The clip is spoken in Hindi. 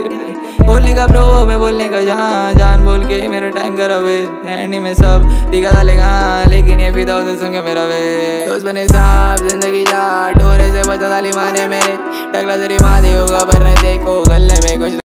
बोलने का ब्रो मैं बोलने का जहाँ जान बोल के मेरा टाइम करा वे हैंडी में सब दिखा डालेगा लेकिन ये फिदा उसे सुन के मेरा वे दोस्त बने साहब जिंदगी जा डोरे से बचा डाली माने मेरे टकला तेरी माँ होगा पर नहीं देखो गले में कुछ